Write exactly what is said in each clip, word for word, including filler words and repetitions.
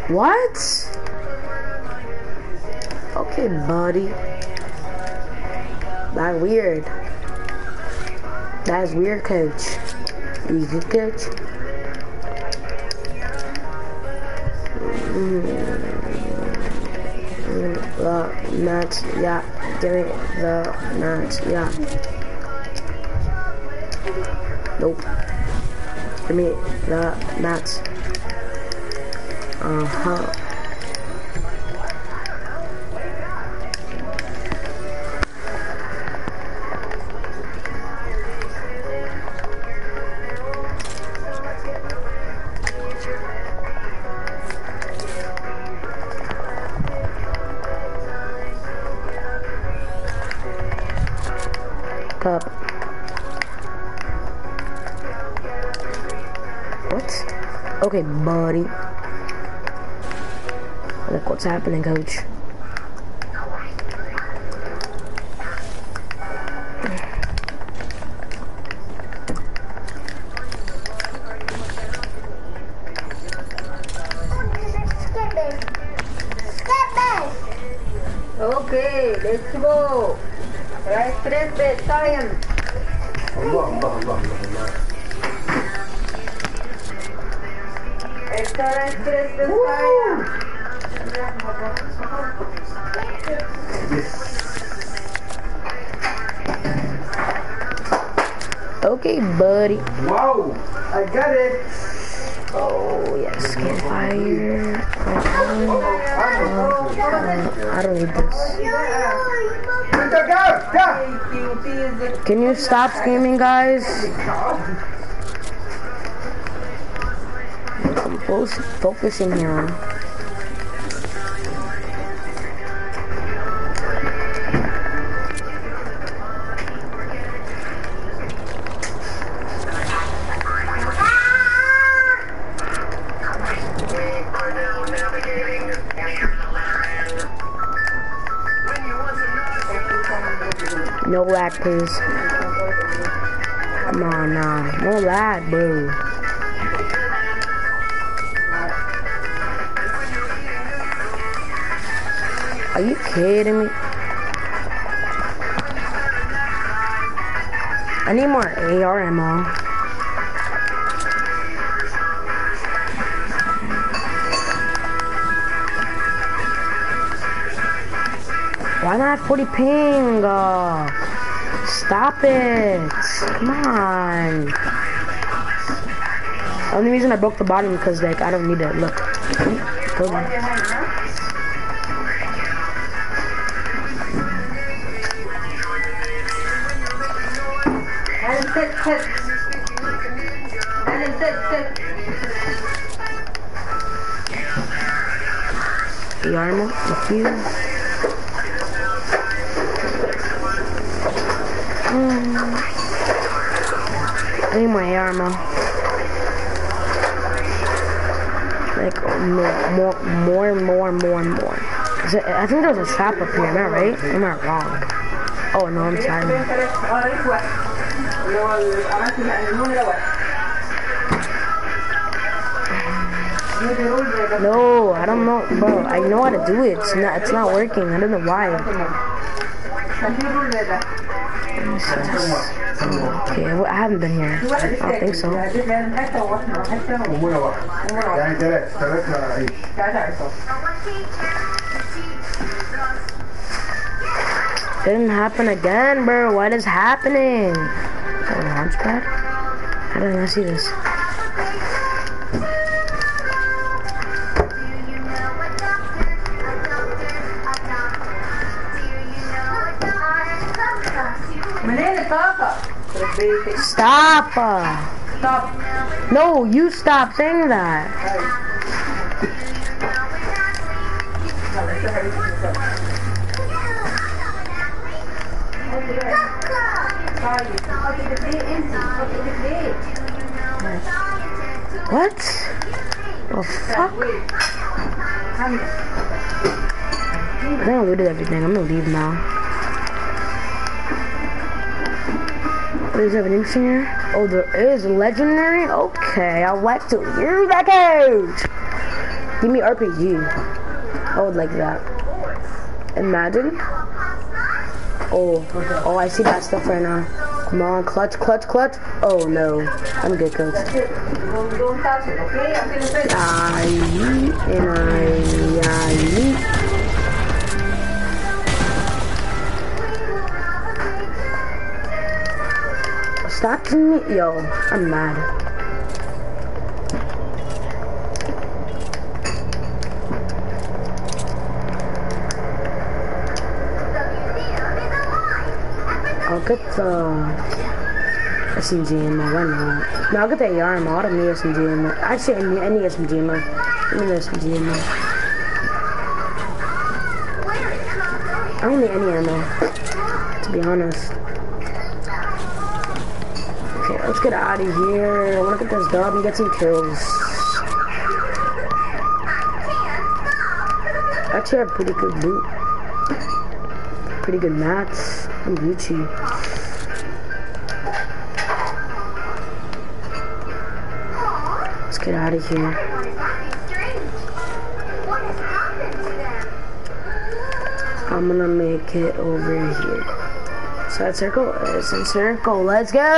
What? Okay, buddy. That's weird. That's weird, coach. You good, coach? Mm. The nuts, yeah. Give me the nuts, yeah. Nope. Give me the nuts. Uh-huh. Cup. What? Okay, buddy. Look what's happening, coach. Okay, let's go. Right, press the science. Allah, Allah, Allah, Allah. Extra right, press the science. Okay, buddy. Wow, I got it. Oh, yes, campfire. I don't need this. Can you stop screaming, guys? I'm both focusing here on. No lag, please. Come on now. No lag, bro. Are you kidding me? I need more A R ammo. Why not forty ping? Uh, stop it. Come on. The only reason I broke the bottom because like I don't need it. Look. Go on. And sit, sit. And sit, sit. The armor, thank you. Mm. I need my armor. Like more, more, more, more, more, more. Is it, I think there's a trap up here. Am I right? Am I wrong? Oh no, I'm sorry. No, I don't know, bro. I know how to do it. It's not. It's not working. I don't know why. Okay, well, I haven't been here. I don't think so. Didn't happen again, bro. What is happening? Oh, launch pad? How did I not see this? Stop! Stop! No, you stop saying that. What? Oh fuck! I think I looted everything. I'm gonna leave now. Is there anything here? Oh, there is legendary? Okay, I'd like to hear that, coach. Give me R P G. I would like that. Imagine. Oh, oh, I see that stuff right now. Come on, clutch, clutch, clutch. Oh no, I'm good, coach. Don't, don't touch it, okay? I'm gonna say I yeet and I, I yeet. Stop killing me, yo. I'm mad. I'll get the S M G ammo, why not? No, I'll get the A R ammo, I don't need S M G ammo. Actually, I need, I need S M G ammo. I need S M G ammo. I don't need any ammo, to be honest. Okay, let's get out of here. I wanna get this dub and get some kills. Actually, I have pretty good loot. Pretty good mats. I'm Gucci. Let's get out of here. I'm gonna make it over here. Side circle is in circle. Let's go!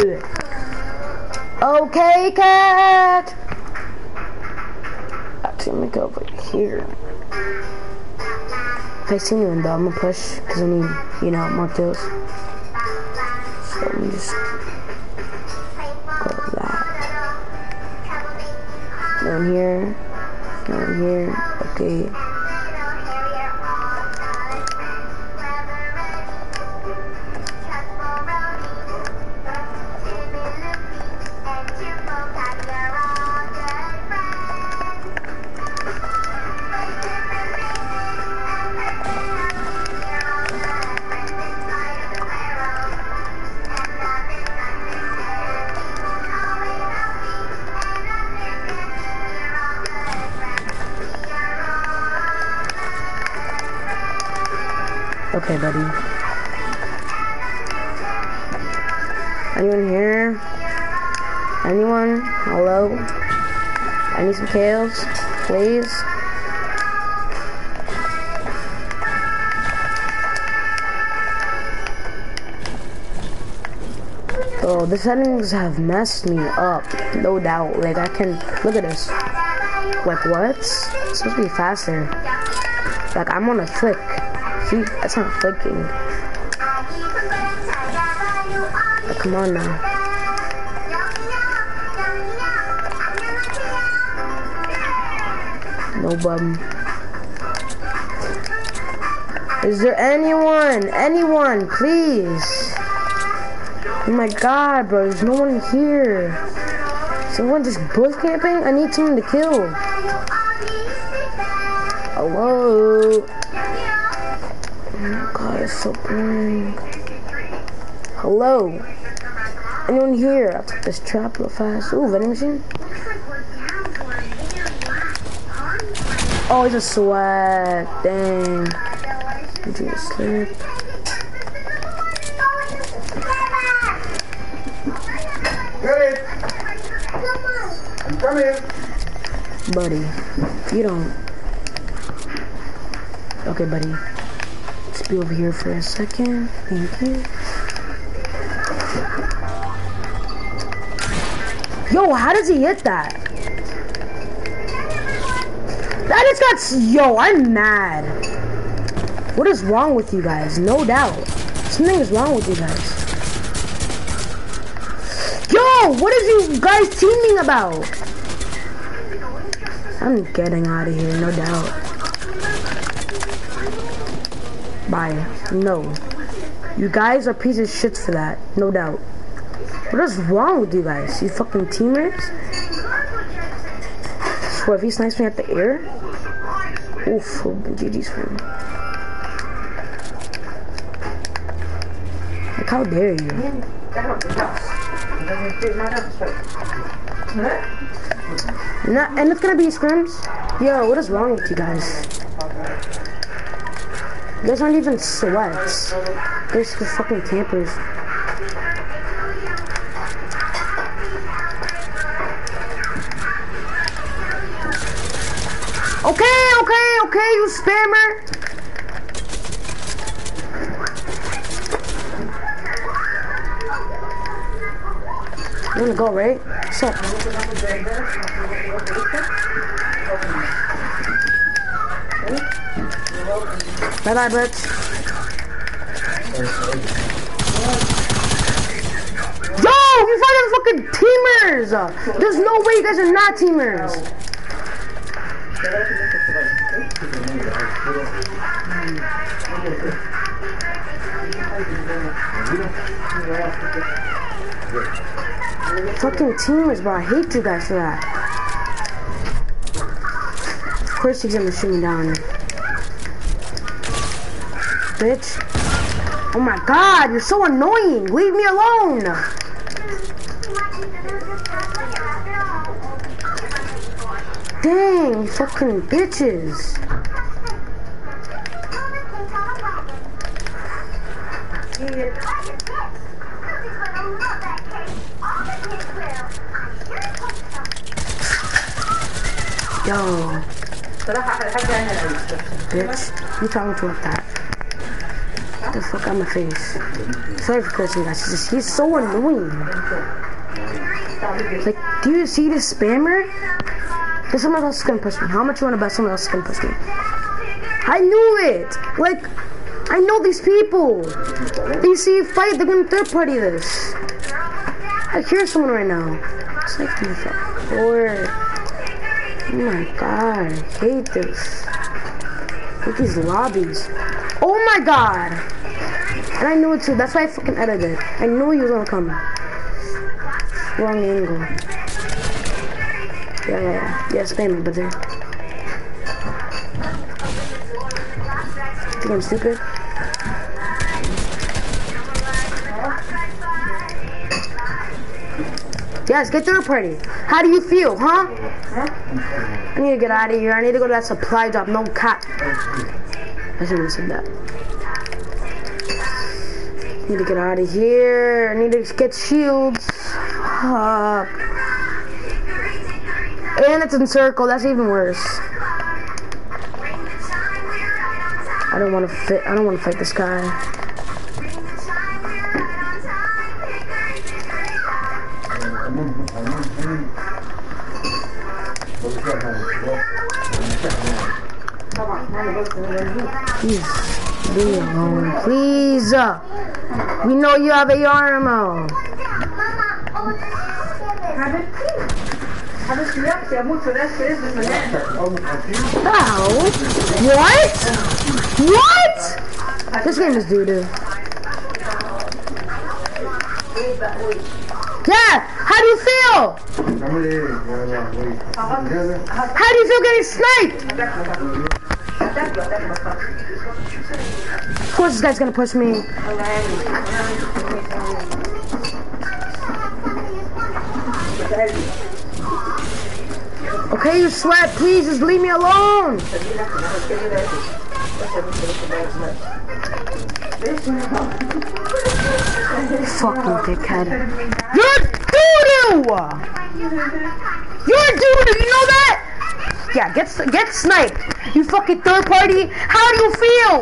Okay, cat! Actually, I'm gonna go over here. If I see anyone though, I'm gonna push because I need, you know, more kills. So let me just go to that. Down here, down here, okay. Okay, buddy. Anyone here? Anyone? Hello? I need some kills, please. Oh, the settings have messed me up, no doubt. Like, I can, look at this. Like, what? It's supposed to be faster. Like, I'm on a flick. See, that's not flicking. Oh, come on now. No bum. Is there anyone? Anyone, please? Oh my god, bro, there's no one here. Someone just bush camping? I need someone to kill. Hello? Oh my god, it's so boring. Hello? Anyone here? I'll take this trap real fast. Ooh, vending machine? Oh, he's a sweat. Dang. I'm doing a slip. Get it! I'm coming! Buddy, you don't. Okay, buddy. Let's be over here for a second. Thank you. Yo, how does he hit that? That just got. Yo, I'm mad. What is wrong with you guys? No doubt. Something is wrong with you guys. Yo, what is you guys teaming about? I'm getting out of here, no doubt. Bye. No. You guys are pieces of shit for that, no doubt. What is wrong with you guys? You fucking teammates? Swear, if he snipes me at the air, oof, G G's for me. Like, how dare you? Not, and it's gonna be scrims? Yo, what is wrong with you guys? You guys aren't even sweats. They're just fucking campers. Okay, okay, okay, you spammer. You wanna go, right? What's up? Bye bye, bitch. Yo, you fucking fucking teamers! There's no way you guys are not teamers. Fucking teamers, bro. I hate you guys for that. Of course he's gonna shoot me down. Bitch. Oh my god, you're so annoying. Leave me alone. Dang, you fucking bitches. Yo. Bitch, you talking to with that? Get the fuck out of my face. Sorry for cursing, guys. He's, just, he's so annoying. Like, do you see this spammer? There's someone else gonna push me. How much you wanna bet someone else is gonna push me? I knew it! Like, I know these people. They see a fight, they're gonna third party this. I hear someone right now. It's like me for four. Oh my god, I hate this. Look at these lobbies. Oh my god! And I knew it too, that's why I fucking edited. I knew he was gonna come. Wrong angle. Yeah, yeah, yeah. Yeah, spam me, but there. Think I'm stupid? Yes, get third party. How do you feel, huh? I need to get out of here. I need to go to that supply drop. No cat. I shouldn't have said that. I need to get out of here. I need to get shields. Fuck. And it's in circle. That's even worse. I don't want to fit. I don't want to fight this guy. Please, leave me alone, please. We know you have A R ammo. Ow. What? What? This game is doo-doo. Yeah, how do you feel? How do you feel getting sniped? Of course this guy's gonna push me. Okay, you sweat, please just leave me alone. Fucking dickhead. You're doo-doo! You're doo-doo, you know that? Yeah, get get sniped. You fucking third party. How do you feel?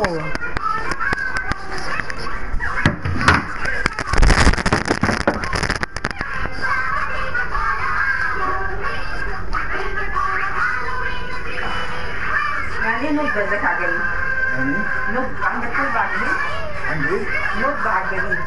No bargaining.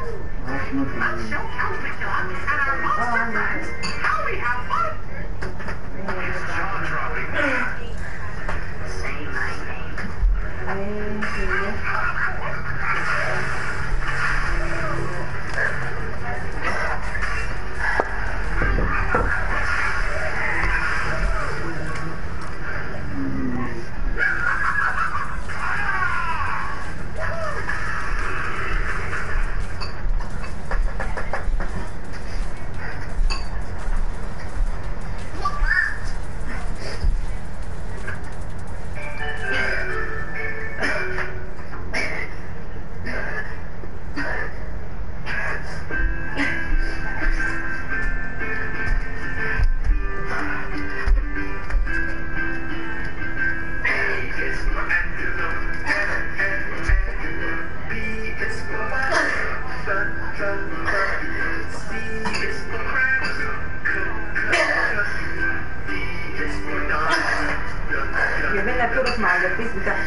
جايبين لك ترس مع البيس بتاعك.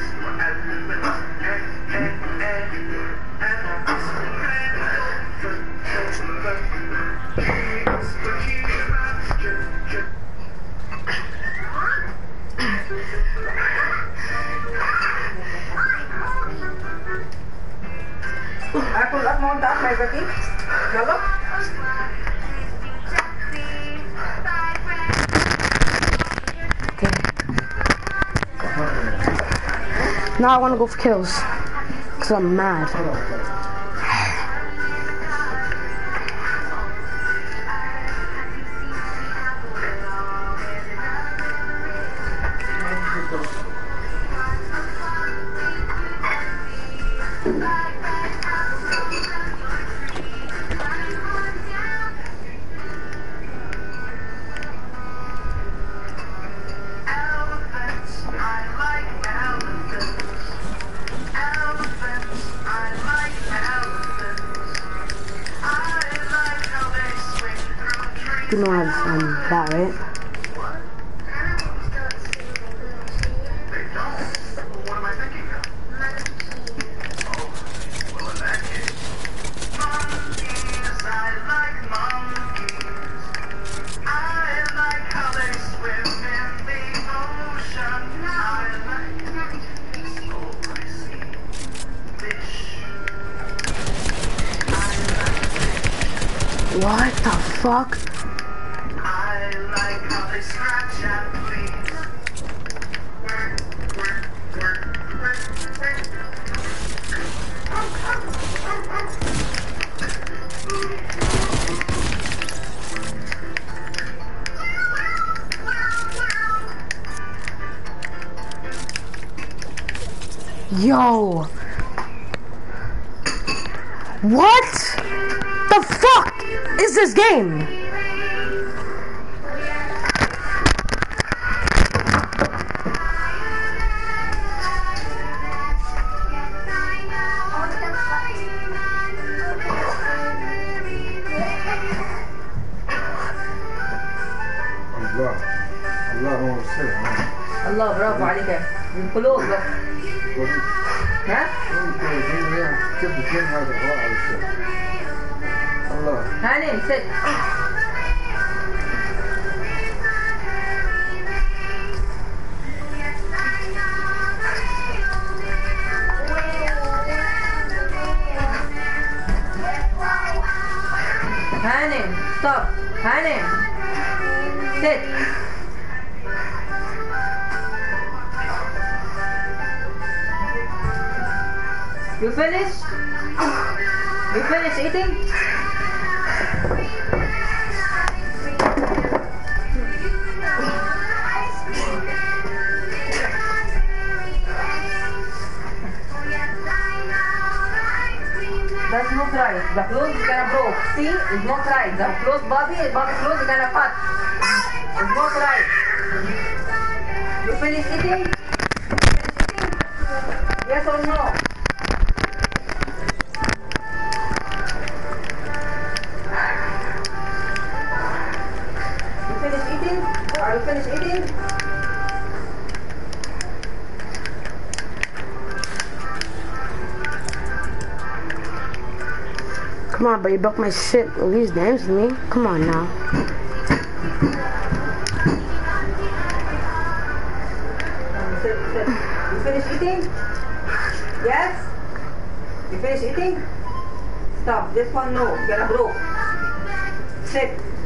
اكل الاكل وانت قاعد ما يبقى فيه. يلا. Now I want to go for kills. Because I'm mad. You know I have um, that, right? What the fuck? Yo! What the fuck is this game? الله الله هو السلام. الله برافو عليك. القلوب بس. ها؟ كيف بتكون هذا الغاء على الشيء؟ الله. هانم ست. هانم ستوب. هانم ست. You finish? You finish eating? That's not right. The clothes is gonna broke. See? It's not right. The clothes body, body clothes is gonna cut. It's not right. You finish eating? Yes or no? You finish eating? Are you finished eating? Come on, but you broke my shit. At least dance to me. Come on now. Sit, sit. You finish eating? Yes? You finish eating? Stop. This one no. You're gonna broke. Sit.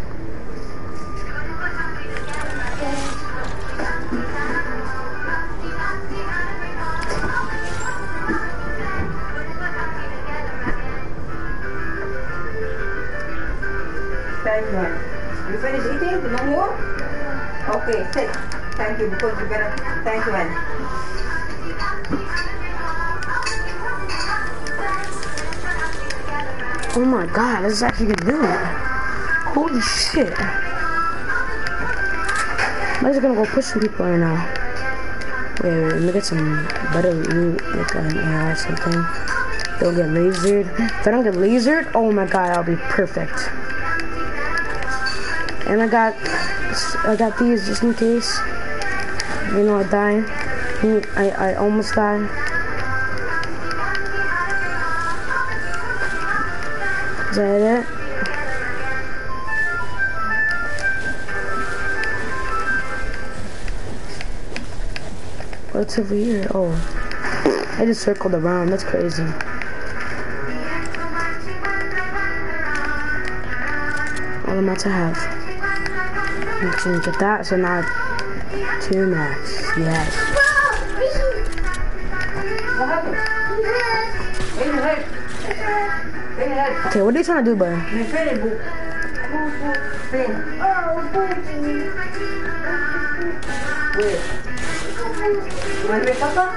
Thank you. You finish eating? No more? Okay, sit. Thank you because you're gonna. Thank you, man. Oh my god, this is actually good loot. Holy shit. I'm just gonna go push some people right now. Wait, wait, let me get some better loot, like an A R or something. Don't get lasered. If I don't get lasered, oh my god, I'll be perfect. And I got, I got these just in case. You know, I die. I, I almost die. Is that it? What's over here? Oh, I just circled around. That's crazy. All the mats I have. I'm gonna get that, so now two mats. Yes. What happened? Wait a minute. Wait a minute. Okay, what are you trying to do, bud? You finished, boo. Fin. Wait. You want to make papa?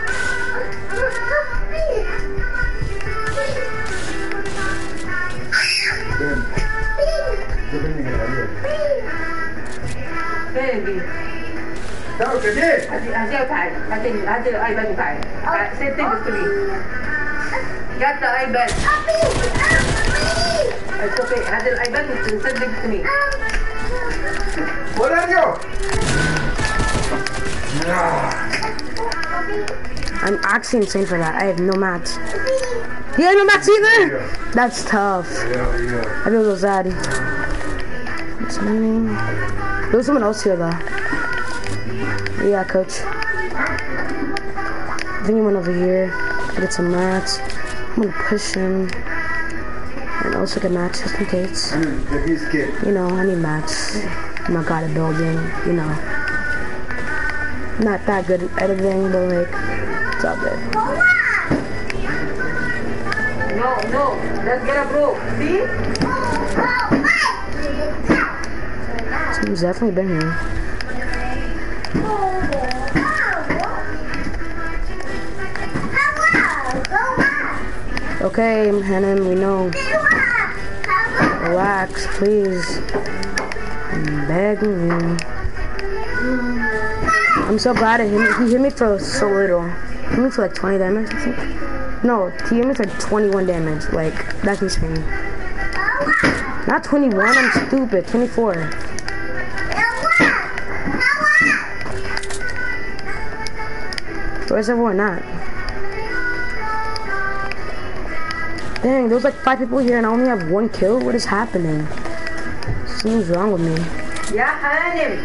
Baby. Ciao, che dici? How's your pad? How's your how's your iPad pad? Uh, say things to me. Got the iPad. It's okay. How's your iPad? Say things to me. What are you? I'm actually insane for that. I have no mats. You have no mats either? Yeah. That's tough. Yeah, yeah. I feel so sad. What's my name? There was someone else here though. Yeah, coach. I think he went over here. I get some mats. I'm gonna push him. And also get mats just in case. Mm, he's kid. You know, I need mats. I'm not good at building, you know. Not that good at editing, but like, it's all good. No, no. Let's get a bro. See? Someone's definitely been here. Okay, Hannah, we know. Relax, please. I'm begging you. I'm so glad it hit me. He hit me for so little. He hit me for like twenty damage, I think. No, he hit me for twenty-one damage. Like, that's insane. Not twenty-one, I'm stupid. twenty-four. Where's everyone at? Dang, there's like five people here and I only have one kill? What is happening? Something's wrong with me. Yeah, Hanim.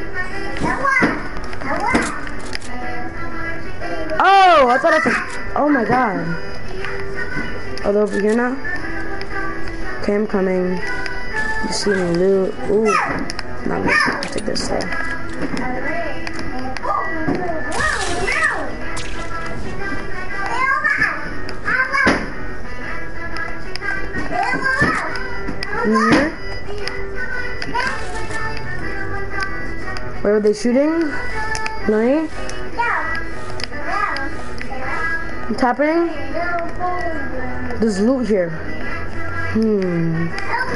Oh, I thought I could. Oh my god. Oh, they're over here now? Okay, I'm coming. You see me loot. Ooh. Not good. I'll take this there. Mm-hmm. Where are they shooting? Nani? I'm tapping. There's loot here. Hmm.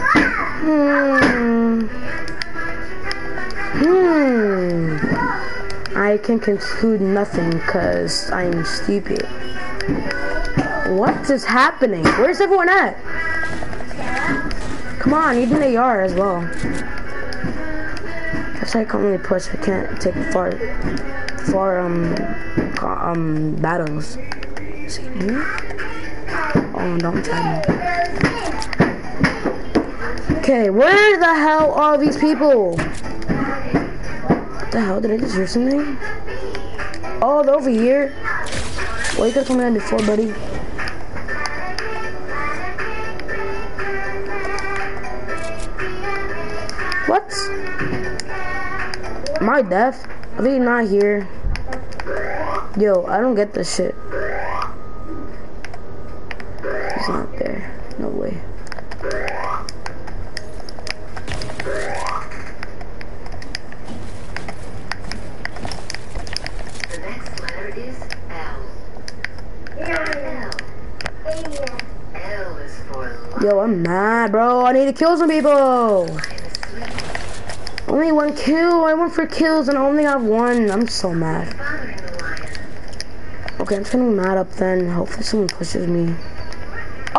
Hmm. Hmm. I can conclude nothing because I'm stupid. What is happening? Where's everyone at? Come on, need an A R as well. Guess I can't really push. I can't take far, far um, um battles. See here? Oh, don't try me. Okay, where the hell are these people? What the hell? Did I just hear something? Oh, they're over here. Well, you could have told me that before, buddy. What? Am I deaf? Are they not here? Yo, I don't get this shit. He's not there. No way. The next letter is L. L. L is for love. Yo, I'm mad, bro. I need to kill some people. Only one kill. I went for kills and I only have one. I'm so mad. Okay, I'm turning mad up then. Hopefully someone pushes me.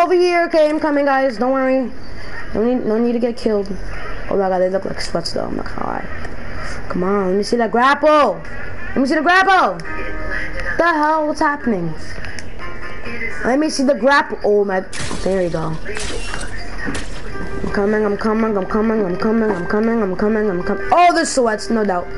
over here. Okay, I'm coming, guys. Don't worry. No need, no need to get killed. Oh my god, they look like sweats though. I'm not gonna lie. Come on, let me see that grapple. Let me see the grapple. What the hell? What's happening? Let me see the grapple. Oh my. There you go. I'm coming. I'm coming. I'm coming. I'm coming. I'm coming. I'm coming. I'm coming. Oh, there's sweats, no doubt.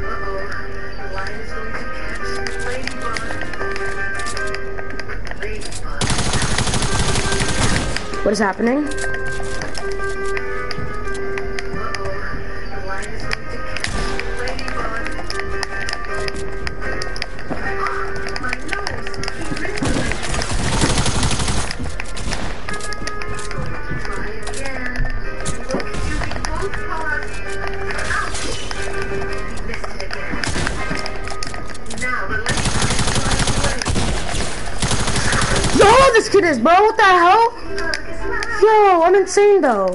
What is happening? Yo, this kid is, bro. What the hell? Yo, I'm insane though.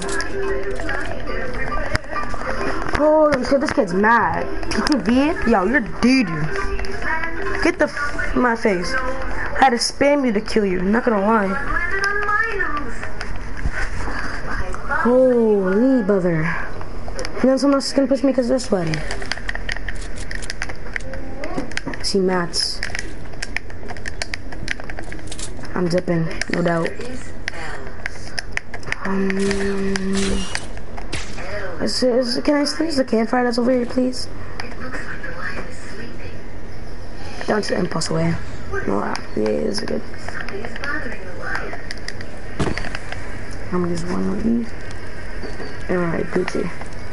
Holy shit, this kid's mad. You V? Yo, you're D D. Get the f in my face. I had to spam you to kill you, not gonna lie. Holy brother. And then someone else is gonna push me because they're sweating. I see mats. I'm dipping, no doubt. Um, is, is, can I use the campfire that's over here, please? Down to the impulse away. No, yeah, it's good. I'm gonna use one of these. Alright, Gucci.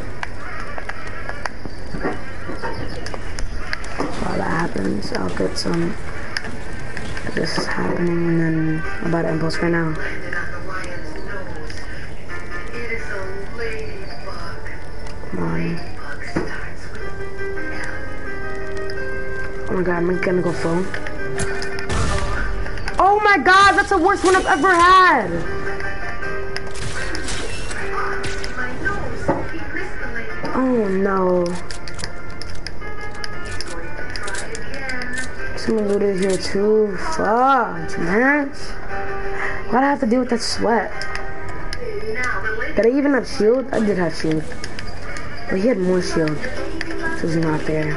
While that happens, I'll get some. This is happening, and then I'm about to impulse right now. Come on. Oh my god, I'm gonna go full. Oh my god, that's the worst one I've ever had! Oh no. Someone looted here too. Fuck, man. What do I have to do with that sweat? Did I even have shield? I did have shield. But he had more shield. So it's not fair.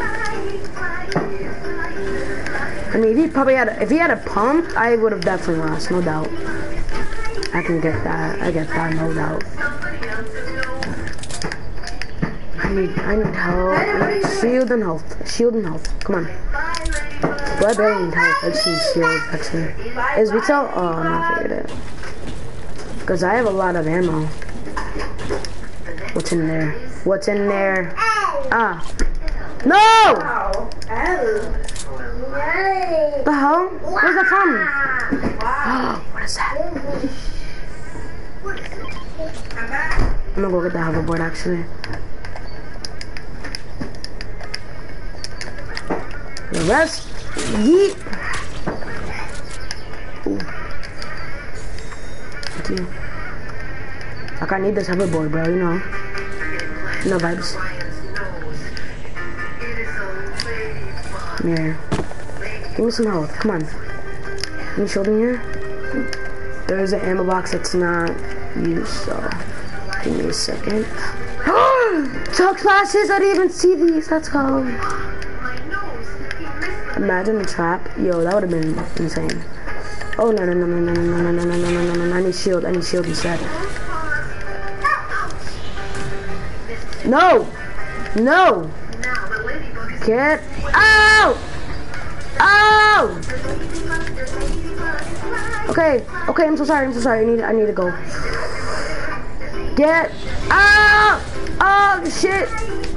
I mean, if he probably had a, if he had a pump, I would have definitely lost, no doubt. I can get that. I get that, no doubt. I need, I need help. I need shield and health. Shield and health. Come on. Well, I barely need health. I just need shield, actually. Is retail? Oh, I'm not figured it. Because I have a lot of ammo. What's in there? What's in there? Ah. No! The hell? Where's that from? Oh, what is that? I'm gonna go get the hoverboard, actually. The rest, yeet. Ooh. Thank you. Like, I need this hoverboard, bro, you know. No vibes. Come here. Give me some health, come on. Any shield in here? There is an ammo box that's not used, so give me a second. Chug splashes, I didn't even see these, let's go. Imagine the trap. Yo, that would have been insane. Oh no no no no no no no no no no no no no! I need shield. I need shield instead. No, no. Get out! Oh! Okay, okay. I'm so sorry. I'm so sorry. I need. I need to go. Get out! Oh shit!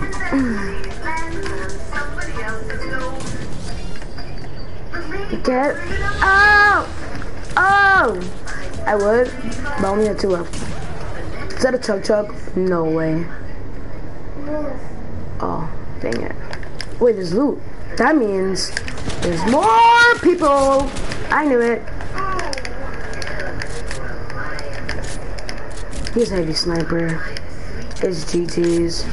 Get out! Oh! I would, but I only had two left. Is that a chug chug? No way. Oh, dang it. Wait, there's loot. That means there's more people. I knew it. He's a heavy sniper. It's G Ts.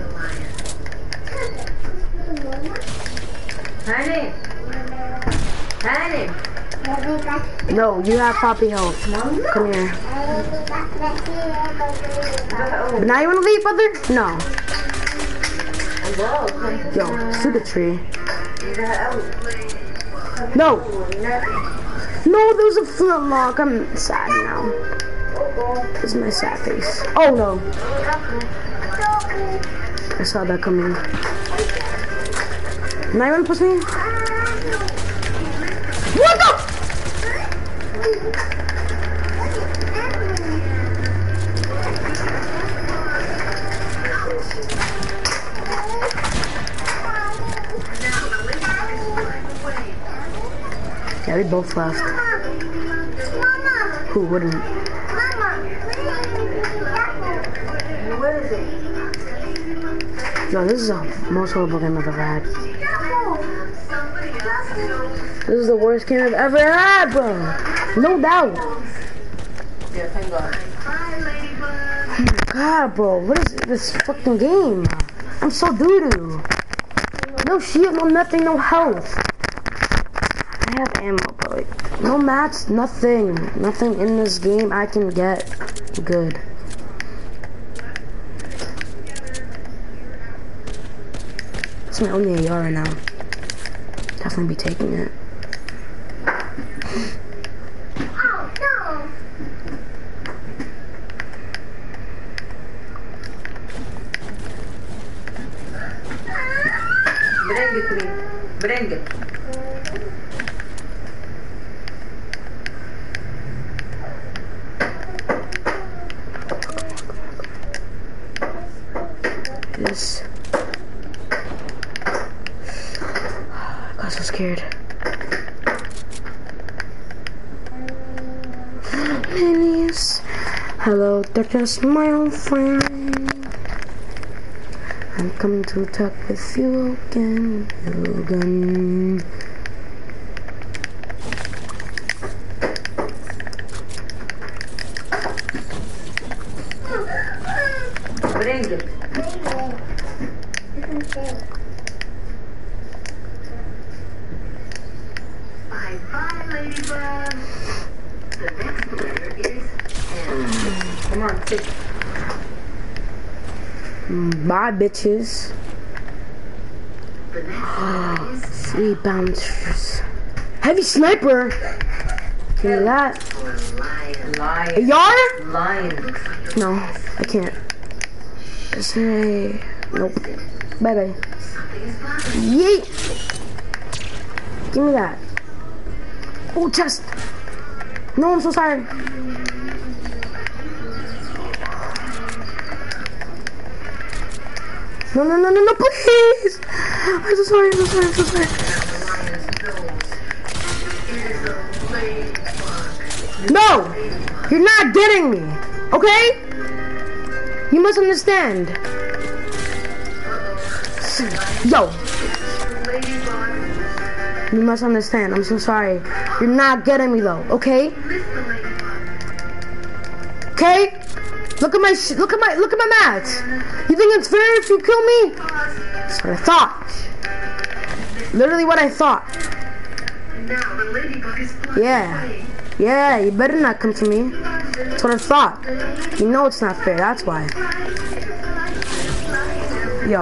Honey. Hanny. No, you have Poppy health. Come here. But now you wanna leave, brother? No. Yo, shoot the tree. No. No, there was a flintlock. I'm sad now. This is my sad face. Oh no. I saw that coming. Now you wanna push me? What the? Yeah, we both left. Who wouldn't? Where is it? Yo, this is the most horrible game I've ever had. This is the worst game I've ever had, bro. No doubt. Yeah, thank God. Oh my god, bro. What is this fucking game? I'm so doo-doo. No shield, no nothing, no health. I have ammo, but like, no mats, nothing. Nothing in this game I can get good. It's my only A R right now. Definitely be taking it. Bring it to me. Bring it. This. I got so scared. Minis. Hello, they're just my old friend. I'm coming to talk with you again, you again. Bring it. Bye bye, Ladybug. The next letter is L. Come on, sit. Bye, bitches. The next letter is Sweet bouncers. Heavy sniper. Give me that. for lion. A Lion. yard? Lion. No, I can't. Say nope. Bye bye. Something is bothering you. Yeet. Give me that. Oh, chest. No, I'm so sorry. No, no, no, no, no, please. I'm so sorry, I'm so sorry, I'm so sorry. No, you're not getting me, okay? You must understand. Yo, you must understand. I'm so sorry. You're not getting me though, okay? Okay? Look at my sh look at my look at my mats. You think it's fair if you kill me? That's what I thought. Literally what I thought. Now the ladybug is flying Yeah. away. Yeah, you better not come to me. That's what I thought. You know it's not fair, that's why. Yo.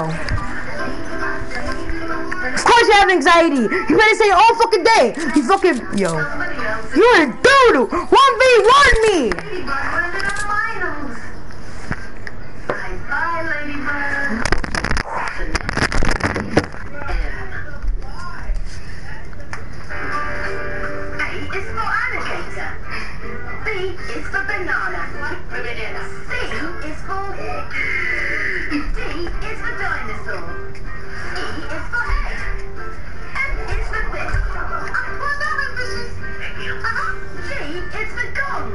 Of course you have anxiety. You better say it all fucking day. You fucking, yo. Somebody else is You're a doodle. one v one me. ladybug running on finals. Bye bye, ladybug. The next letter is M. A is for alligator. B is for banana. C is for hawk. D is for dinosaur. E is for egg. F is for fish. What's that with fishes? Uh-huh. G is for gong.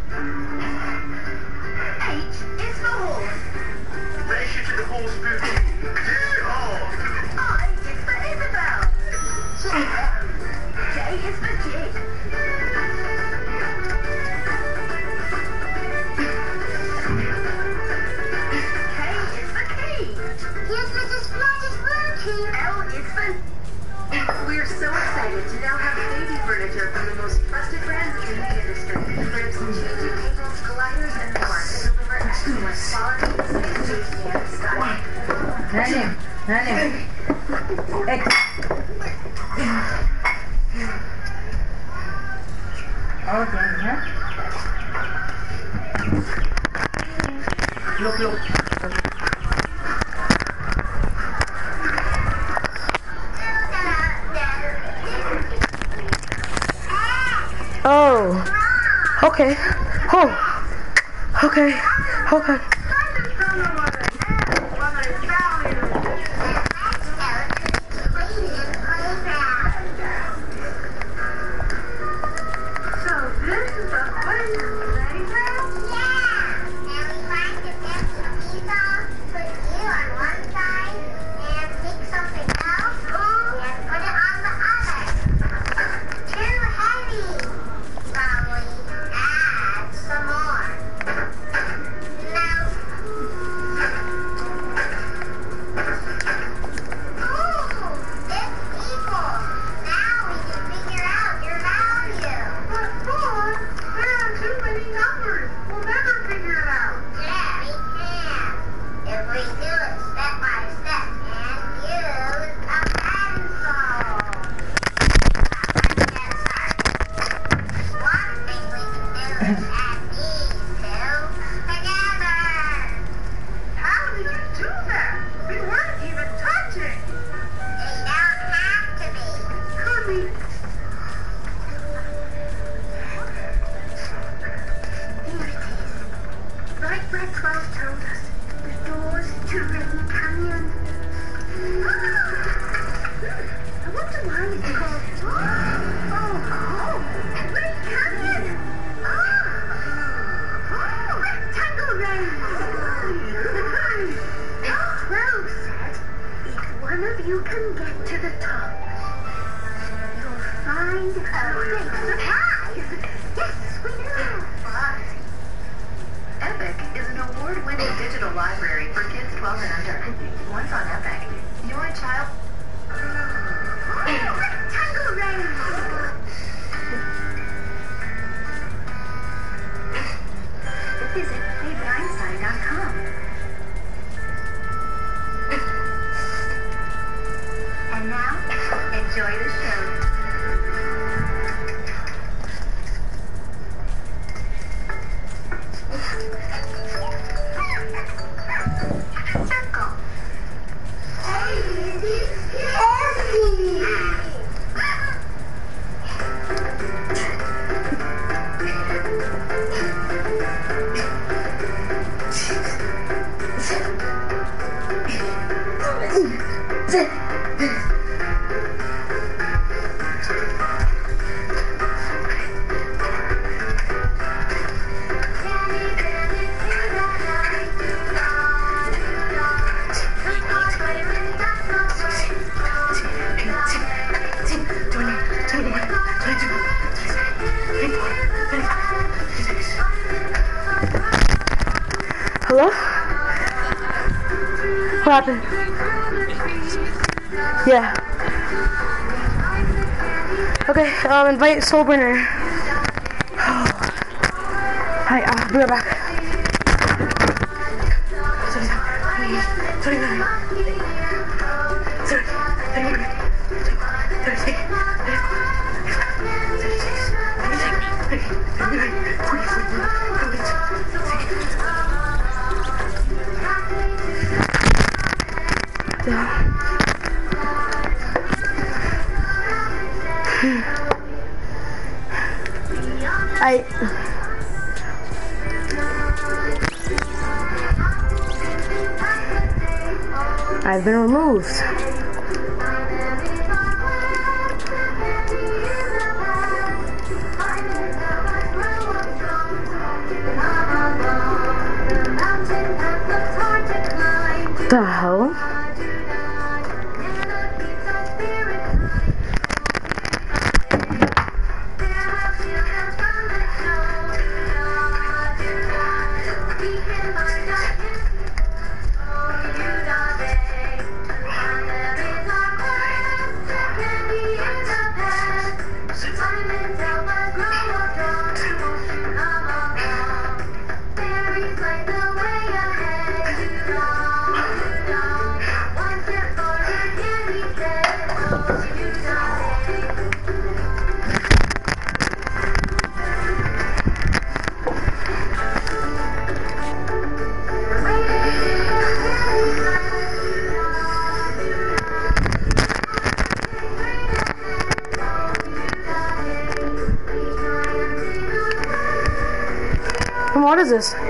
H is for horse. Race you to the horse booth. I is for Isabel. J is for jig. K is for key. Yes, Missus Flash is working. L is for... We're so excited to now have baby Honey. Hey. Okay, yeah. Look, look. Oh. Okay. Oh. Okay. Okay. Hello? What happened? Yeah. Okay, um, invite Soulburner. Hi, uh, be right back. I I've been removed. The hell? what is this?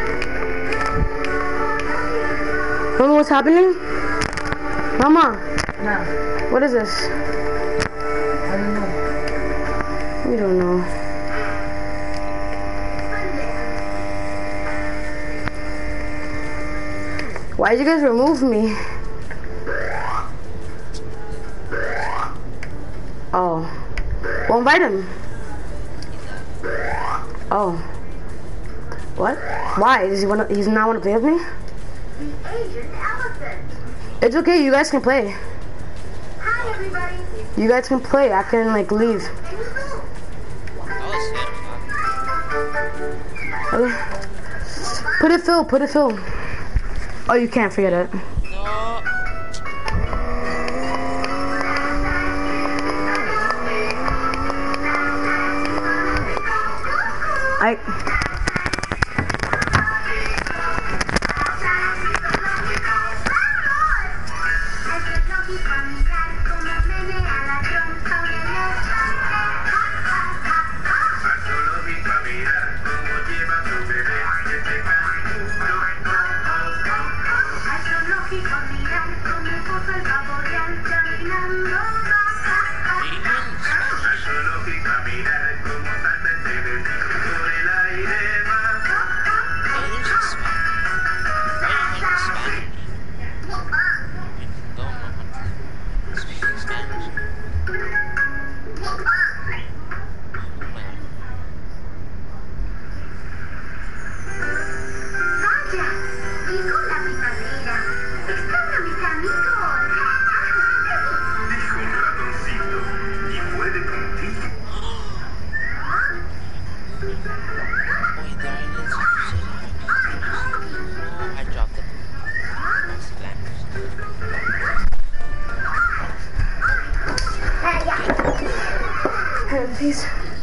Mama, what's happening? Mama, Nah, what is this? I don't know. We don't know. Why did you guys remove me? Oh. Well, invite him. Oh. What? Why? Does he want to, he's not want to play with me? The Asian elephant. It's okay, you guys can play. Hi, everybody. You guys can play. I can, like, leave. Okay. Put it Phil, put it Phil. Oh, you can't forget it. No. I... Please.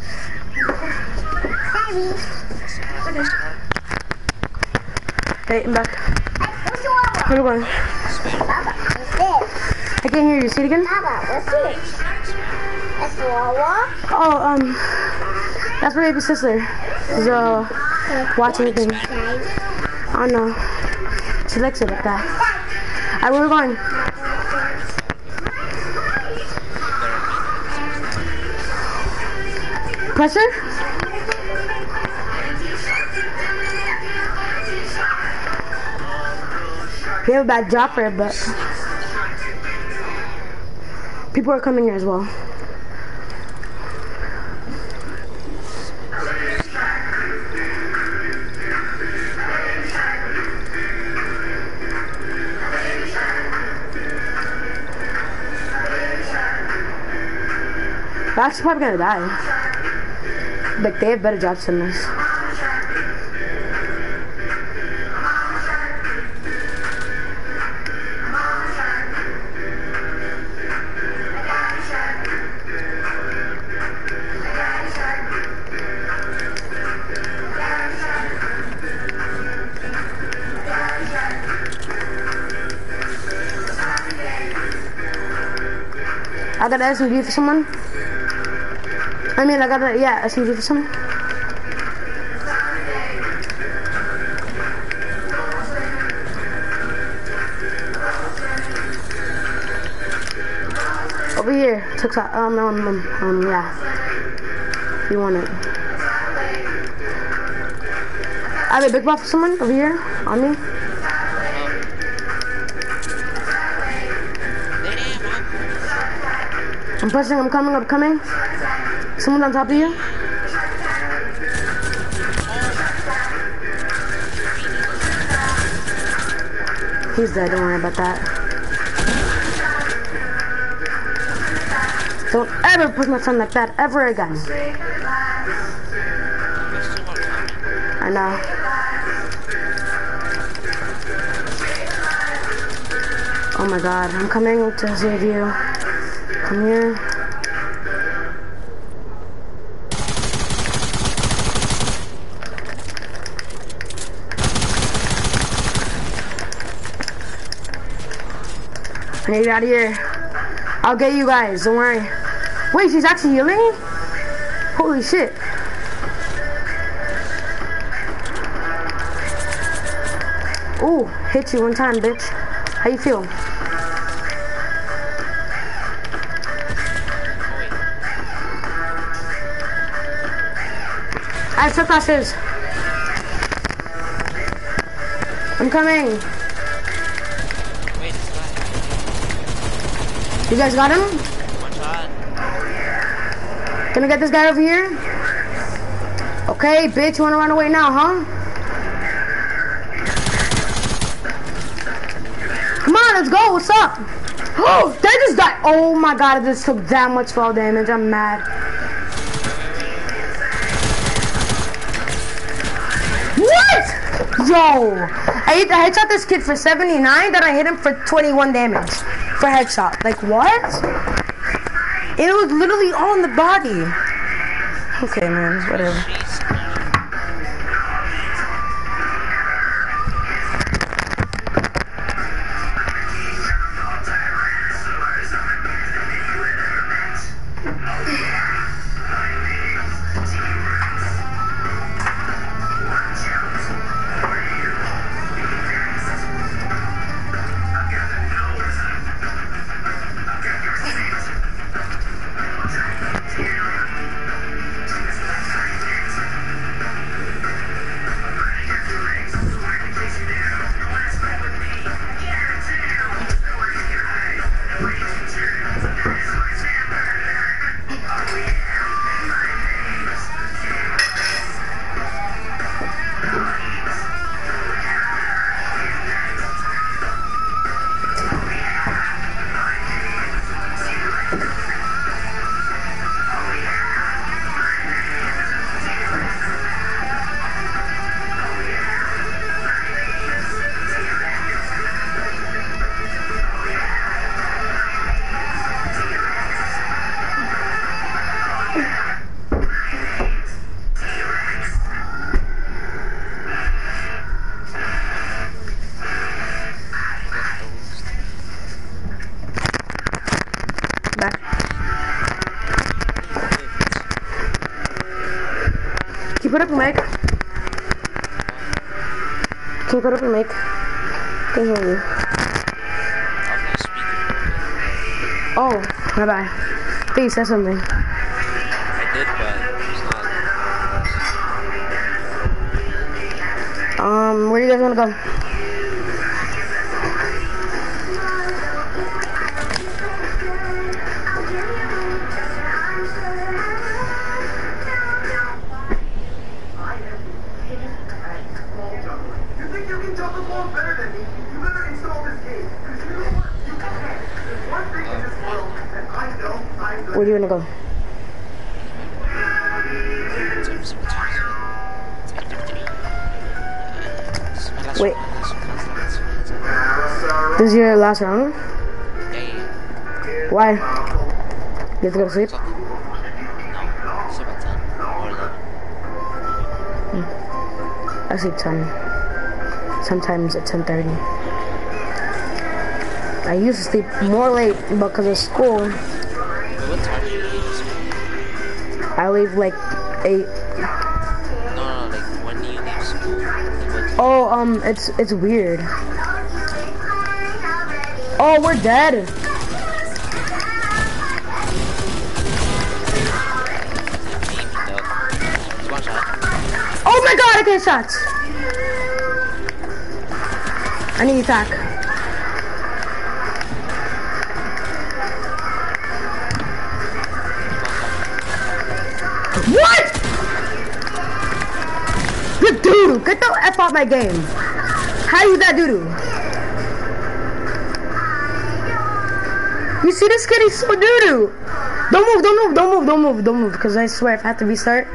Hey, I'm back. Where are you going? Papa, what's this? I can't hear you. Say it again. Papa, what's this? That's Wawa. Oh, um, that's my baby sister. She's uh watching things. I don't know. She likes it like that. Alright, where are we going? Pressure? We have a bad dropper, but people are coming here as well. They're actually probably gonna die. Like, they have better jobs than us. I got an S M G for someone. I mean, I got a, yeah, S M G for someone. Over here, took that, um, um, um, um, yeah. You want it. I have a big buff for someone over here, on me. I'm pushing, I'm coming, I'm coming. Someone on top of you. He's dead, don't worry about that. Don't ever push my son like that ever again. I know. Oh my god, I'm coming to save you. Come here. I need to get out of here. I'll get you guys, don't worry. Wait, she's actually healing? Holy shit. Ooh, hit you one time, bitch. How you feel? I have took classes. I'm coming. Wait, this guy. You guys got him? One shot. Gonna get this guy over here? Okay, bitch, you wanna run away now, huh? Come on, let's go, what's up? Oh, they just died. Oh my god, I just took that much fall damage, I'm mad. What? Yo, I, hit, I headshot this kid for seventy-nine, then I hit him for twenty-one damage for headshot. Like, what? It was literally on the body. Okay, man, whatever. Can you put up your mic? Can you put up your mic? Can hear you. Oh, my bad. Please say something. I did, but it's not. Um, where do you guys want to go? Where do you want to go? Wait. This is your last round? Why? You have to go to sleep? Hmm. I sleep ten. Sometimes at ten thirty. I used to sleep more late because of school. I leave like eight. No, no, like when do you leave school? Like, oh, um, it's it's weird. Oh, we're dead. Oh my god, I get shots. I need attack. What? You doo-doo. Get the F off my game. How you that doo-doo? You see this kid? He's so doo-doo. Don't move, don't move, don't move, don't move, don't move. Because I swear if I have to restart.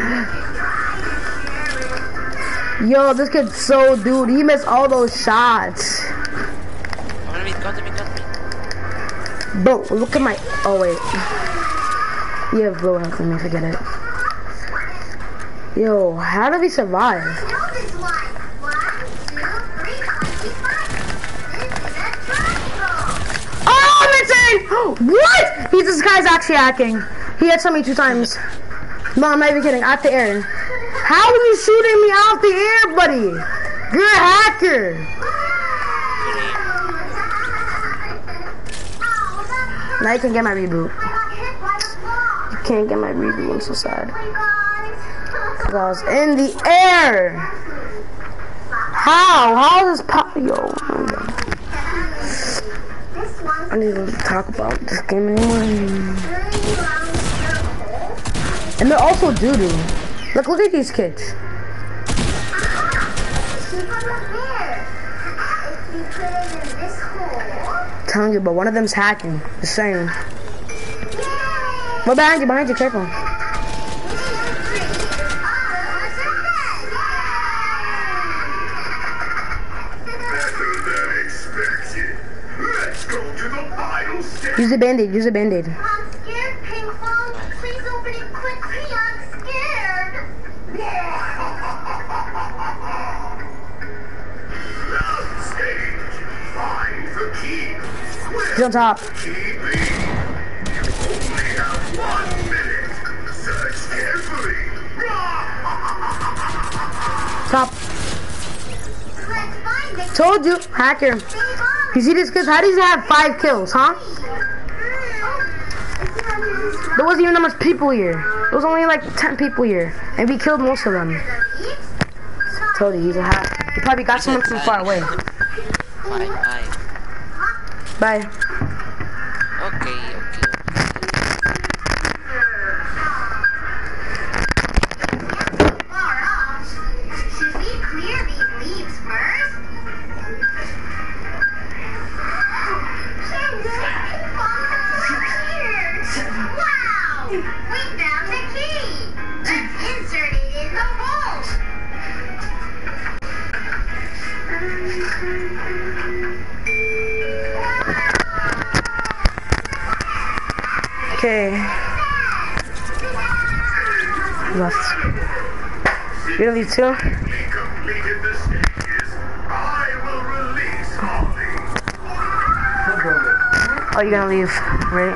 Yo, this kid's so dude. He missed all those shots. Come to me, come to me, come to me. Bro, look at my... Oh, wait. You have low health. Let me forget it. Yo, how did he survive? Oh, I'm insane! What? He's, this guy's actually hacking. He had shot me two times. No, I'm not even kidding. Out the air. How are you shooting me out the air, buddy? You're a hacker. Now you can get my reboot. You can't get my reboot. I'm so sad. Cause I was in the air. How? How is this pop? Yo. Oh my God. I need to talk about this game anymore. And they're also doo-doo. Look, look at these kids. I'm telling you, but one of them's hacking. Just saying. We're behind you, behind you, careful. Use the band-aid, use the band-aid. I'm scared, Pinkfong. Please open it quickly. I'm scared. Stage. Find the key. He's on top. Key B. You only have one minute. Search carefully. Top. Let's find the Told you, hacker. You see this kid? How does he have five kills, huh? There wasn't even that much people here. There was only like ten people here. And we killed most of them. Told you, he's a hack. He probably got someone from far away. Bye bye. Bye. Okay, okay. far off. Should we clear these leaves first? Wow! We found the key! Let's insert it in the vault! Okay. Left. You're gonna leave too? He completed the stages. I will release Holly. Oh, you're gonna leave, right?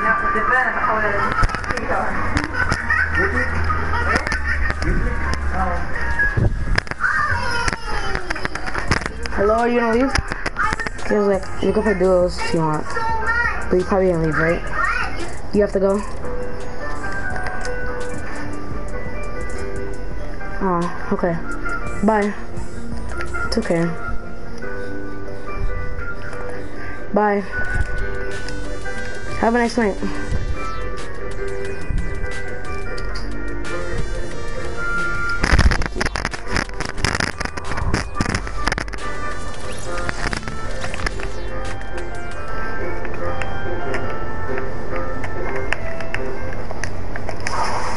Hello, are you gonna leave? Cause like, you go for duos if you want. But you probably gonna leave, right? You have to go? Oh, okay. Bye. It's okay. Bye. Have a nice night.